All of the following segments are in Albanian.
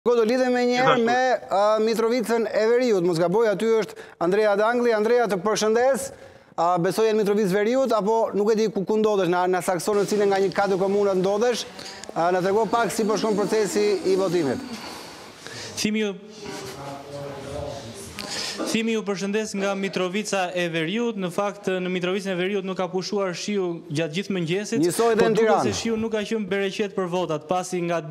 Do lidhe me njerë me Mitrovicën e Veriut. Mos gaboj, aty është Andrea Dangli. Andrea, të përshëndes. Besoj e në Mitrovicë Veriut, apo nuk e di ku ndodhesh, në saksonë në cilën nga një 4 komunat ndodhesh. Në trego pak si po shkon procesi i votimit. Thimi ju përshëndes nga Mitrovica e Veriut. Në fakt, në Mitrovicën e Veriut nuk ka pushuar shiu gjatë gjithë mëngjesit. Njësoj dhe në Tiranë. Po duket se shiu nuk ka qenë bereqet për votat, pasi nga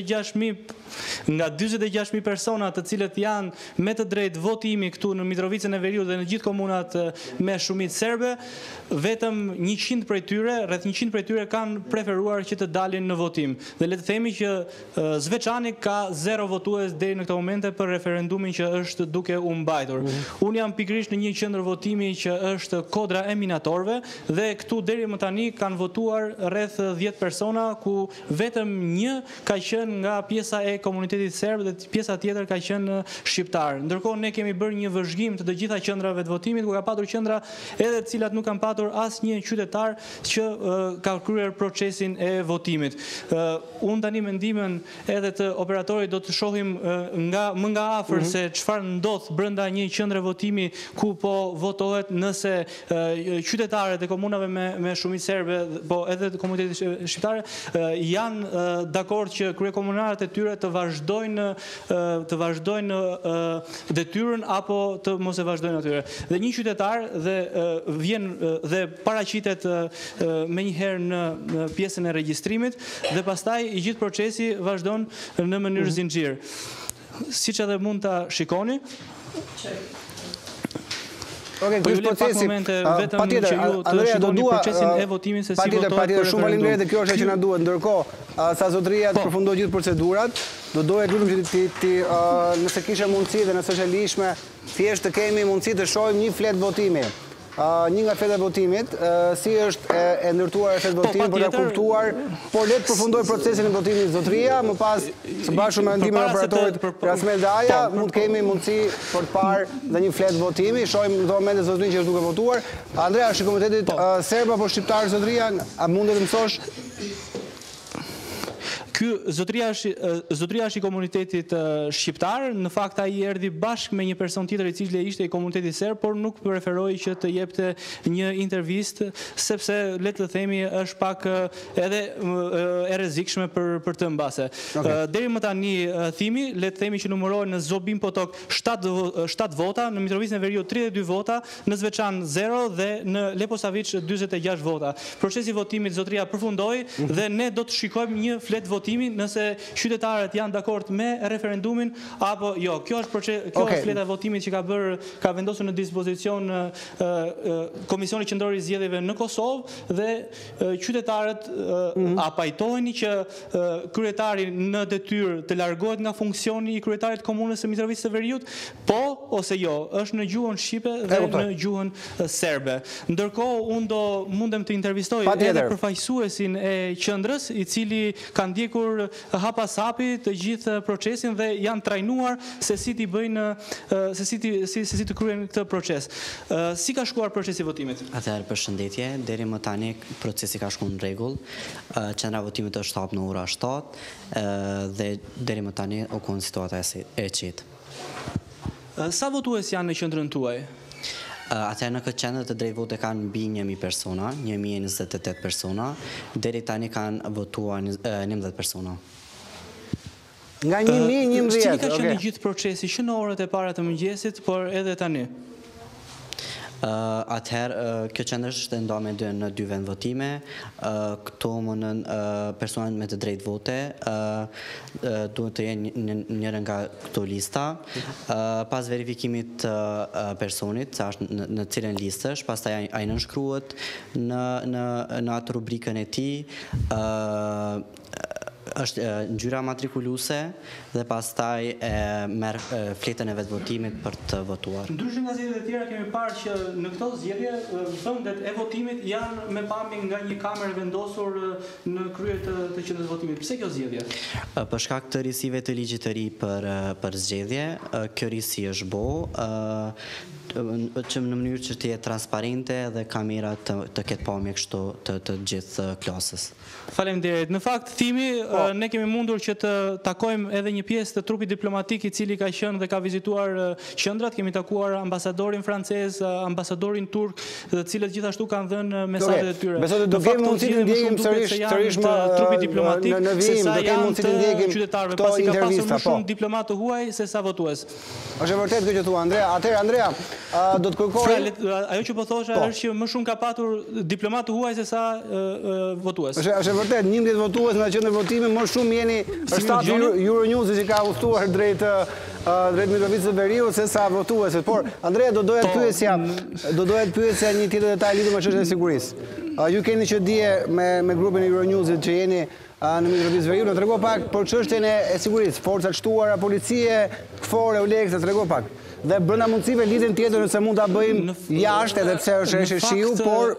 46.000 persona të cilët janë me të drejtë votimi këtu në Mitrovicën e Veriut dhe në gjithë komunat me shumicë serbe, vetëm 100 prej tyre, rreth 100 prej tyre kanë preferuar që të dalin në votim. Dhe le të themi që Zveçani ka 0 votues deri në këtë momente për referendumin që është duke u mbajtur. Unë jam pikërisht në një qendër votimi që është Kodra e Minatorëve dhe këtu deri më tani kanë votuar rreth 10 persona, ku vetëm një ka qenë nga pjesa e komunitetit serb dhe pjesa tjetër ka qenë shqiptar. Ndërkohë ne kemi bërë një vëzhgim të gjitha qendrave të votimit, ku ka patur qendra edhe të cilat nuk kanë patur asnjë qytetar që ka kryer procesin e votimit. Unë tani mendimin edhe të operatorit do të shohim më nga afër se çfarë ndodh brenda një qendre votimi ku po votohet, nëse qytetarët e komunave me shumicë serbe, po edhe të komunitetit shqiptare, janë dakord që kryekomunarët e tyre të vazhdojnë detyrën apo të mos e vazhdojnë atyre. Dhe një qytetar vjen dhe paraqitet menjëherë në pjesën e regjistrimit dhe pastaj i gjithë procesi vazhdon në mënyrë zinxhir. Siç edhe mund ta shikoni. Po ju lë pak momente vetëm që ju të shikoni procesin e votimit se si votohet. Patjetër, shumë faleminderit dhe kjo është që na duhet. Ndërkohë, sa zotëria të përfundoj gjithë procedurat, doja lutem që nëse kishe mundësi dhe nëse është e lishme, thjesht të kemi mundësi të shohim një flet votimi. Një nga fletat votimit, si është e ndërtuar e flet votimi për ta kuptuar, por le të përfundoj procesin e votimit zotëria, më pas së bashku me ndihmën e operatorit Rasmel Daja, mund të kemi mundësi për të parë dhe një flet votimi, shohim në këtë moment zotërinë që është duke votuar. Andrea, është i komunitetit serb apo shqiptar zotëria, a mund të mësosh? Zotëria është i komunitetit shqiptar, në fakt ai erdhi bashkë me një person tjetër i cili ishte i komunitetit serb, por nuk preferoi që të jepte një intervistë, sepse le të themi është pak edhe e rrezikshme për të mbase. Deri më tani thimi, le të themi që numërohen në Zobim Potok 7 vota, në Mitrovicën e Veriut 32 vota, në Zveçan 0 dhe në Leposavić 46 vota. Procesi votimit zotëria përfundoi dhe ne do të shikojmë një flet votimi nëse qytetarët janë dakord me referendumin apo jo. Kjo është fleta e votimit që ka vendosur në dispozicion Komisioni Qendror i Zgjedhjeve në Kosovë dhe qytetarët a pajtoheni që kryetari në detyrë të largohet nga funksioni i kryetarit të komunës së Mitrovicës së Veriut? Po ose jo? Është në gjuhën shqipe dhe në gjuhën serbe. Ndërkohë unë mundem të intervistoj edhe përfaqësuesin e qendrës, i cili ka ndjekur hapasapi të gjithë procesin dhe janë trajnuar se si t'i bëjnë, se si të kryen këtë proces. Si ka shkuar procesi votimit? Atëherë, përshëndetje, deri më tani procesi ka shkuar në rregull. Qendra votimit është hapur në ora 7 dhe deri më tani u kon situata e qetë. Sa votues janë në qendrën tuaj? Atëherë në këtë qendër të drejtë vote kanë mbi 1000 persona, 1028 persona, deri tani kanë votuar 11 persona. Nga 1011, Cili ka qenë gjithë procesi që në orët e para të mëngjesit, por edhe tani? Atëherë, kjo qendër është ndarë në 2 vend votime. Këto mundën personat me të drejtë vote duhet të jenë njëra nga këto lista. Pas verifikimit të personit, sa është në cilën listë është, pastaj ai nënshkruhet në atë rubrikën e tij, është ngjyra matrikuluese dhe pastaj merr fletën e vetvotimit për të votuar. Ndryshe nga zgjedhjet e tjera kemi parë që në këto zgjedhje vendet e votimit janë me pamje nga një kamerë vendosur në krye të qendrës votimit. Pse kjo zgjedhje? Për shkak të risive të ligjit të ri për zgjedhje, kjo risi është që në mënyrë që të jetë transparente dhe kamerat të ketë pamje kështu të gjithë klasës. Faleminderit. Në fakt thimi ne kemi mundur që të takojmë edhe një pjesë të trupit diplomatik i cili ka qenë dhe ka vizituar qendrat. Kemi takuar ambasadorin francez, ambasadorin turk, të cilët gjithashtu kanë dhënë mesazhet e tyre. Besoj do kemi mundësi të ndjekim sërish më trupi diplomatik në vijim, do kemi mundësi të ndjekim qytetarëve, pasi ka pasur më shumë diplomat të huaj se sa votues. Është vërtet kjo që thua Andrea. Atëherë Andrea, do të kërkoj ajo që po thosha është që më shumë ka patur diplomat të huaj se sa votues. Është vërtet 11 votues në qendër votimi, më shumë jeni staf Euronews që ka udhëtuar drejt Mitrovicës së Veriut se sa votuesit. Por Andrea do doja të pyesja një tjetër detaj lidhur me çështjen e sigurisë. Ju keni që dije me grupin e Euronewsit që jeni në Mitrovicë Veriut, në trego pak për çështjen e sigurisë, forcat shtuara, policie, KFOR, EULEX, trego pak. Dhe brenda mundësive lidhjen tjetër nëse mund ta bëjmë jashtë, edhe pse është shiu, por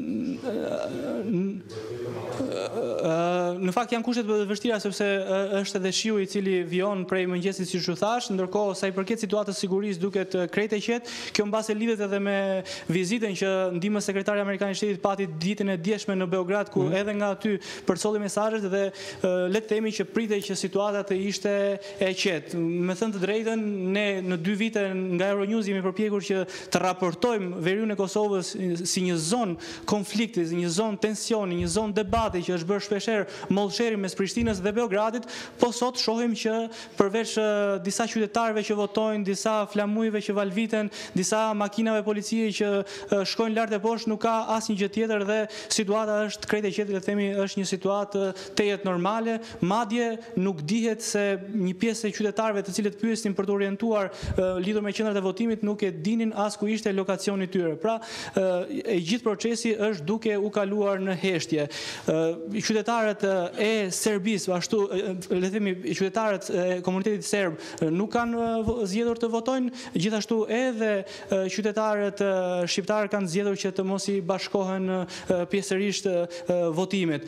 në fakt janë kushtet të vështira sepse është edhe shiu i cili vijon prej mëngjesit siç u thash, ndërkohë sa i përket situatës sigurisë duket krejt e qetë. Kjo mbase lidhet edhe me vizitën që ndihmës sekretari amerikan i shtetit pati ditën e djeshme në Beograd, ku edhe nga aty përcolli mesazhet dhe le të themi që pritej që situata të ishte e qetë. Me thënë të drejtën, ne në 2 vite nga Euronews jemi përpjekur që të raportojmë veriun e Kosovës si një zonë konflikti, një zonë tensioni, një zonë debati që është bërë shpeshherë mollsheri mes Prishtinës dhe Beogradit, po sot shohim që përveç disa qytetarëve që votojnë, disa flamujve që valviten, disa makinave policie që shkojnë lart e poshtë, nuk ka asnjë gjë tjetër dhe situata është krejt e qetë, le të themi, është një situatë tejet normale, madje nuk dihet se një pjesë e qytetarëve të cilët pyesin për të orientuar lidhur me qendrat e votimit nuk e dinin as ku ishte lokacioni i tyre. Pra, e gjithë procesi është duke u kaluar në heshtje. Qytetarët e Serbisë, ashtu le të themi qytetarët e komunitetit serb nuk kanë zgjedhur të votojnë, gjithashtu edhe qytetarët shqiptar kanë zgjedhur që të mos i bashkohen pjesërisht votimit.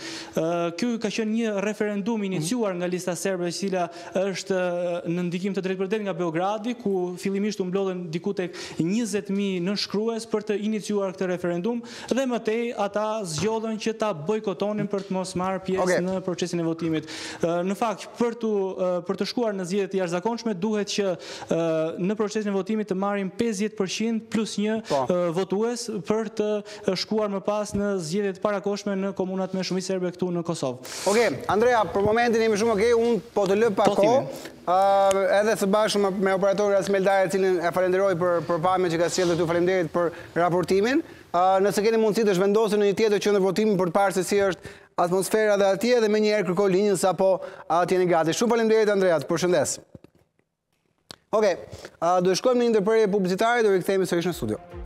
Ky ka qenë një referendum iniciuar nga lista serbe e cila është në ndikim të drejtpërdrejtë nga Beogradi, ku fillimisht u mblodhen diku tek 20.000 nënshkrues për të iniciuar këtë referendum dhe mëtej ata zgjodhen që ta bojkotonin për të mos marrë pjesë në procesin e votimit. Në fakt, për të shkuar në zgjedhjet e jashtëzakonshme, duhet që në procesin e votimit të marrin 50% plus 1 votues për të shkuar më pas në zgjedhjet parakoshme në komunat me shumicë serbe këtu në Kosovë. Andrea, për momentin jemi shumë unë po të lë pak kohë, edhe së bashku me operatori Asmel Daja, cilin e falenderoj për pamjen që ka sjellë këtu, faleminderit për raportimin. Nëse keni mundësi të zhvendosni në një tjetër qendër votimi për të parë se si është atmosfera dhe atje, dhe menjëherë kërkoj linjën sapo të jeni gati. Shumë faleminderit Andrea, përshëndes. Do shkojmë në një ndërprerje publicitare, do rikthehemi sërish në studio.